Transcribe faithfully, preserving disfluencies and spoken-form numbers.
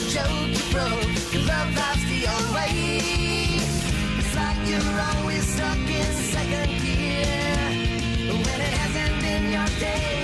joke you broke. Your love life's the old way. It's like you're always stuck in second gear when it hasn't been your day.